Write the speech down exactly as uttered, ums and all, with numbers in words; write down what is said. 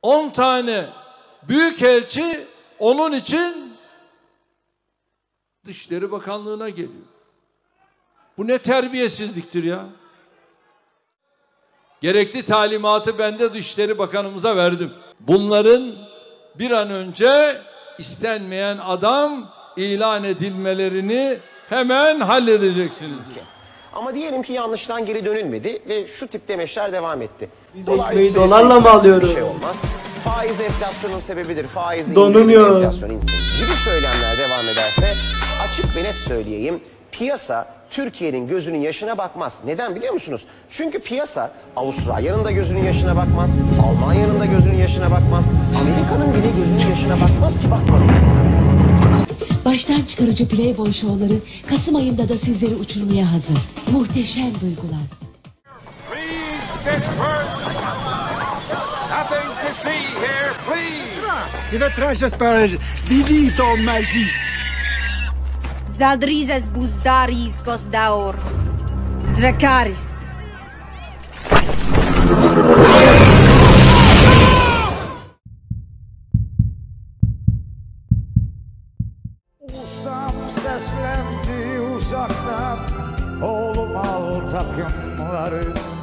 on tane büyükelçi onun için Dışişleri Bakanlığı'na geliyor. Bu ne terbiyesizliktir ya. Gerekli talimatı ben de Dışişleri Bakanımıza verdim. Bunların bir an önce istenmeyen adam ilan edilmelerini hemen halledeceksiniz diye. Ama diyelim ki yanlıştan geri dönülmedi ve şu tip demeçler devam etti. Biz ekmeği dolarla mı alıyoruz? Bir şey olmaz. Faiz enflasyonun sebebidir. Faiz Donunuyor. enflasyon insanı gibi söylemler devam ederse açık ve net söyleyeyim. Piyasa Türkiye'nin gözünün yaşına bakmaz. Neden biliyor musunuz? Çünkü piyasa Avustralya'nın da gözünün yaşına bakmaz. Almanya'nın da gözünün yaşına bakmaz. Amerika'nın bile gözünün yaşına bakmaz ki bakmadı. Baştan çıkarıcı Playboy şovları Kasım ayında da sizleri uçurmaya hazır. Muhteşem duygular. Please, Pittsburgh. Nothing to see here, please. Il va trasciare sparare di dito magie. Zaldrizes buzdaris gosdaur. Dracaris. Ustam seslendi uzaktan, oğlum al takımları.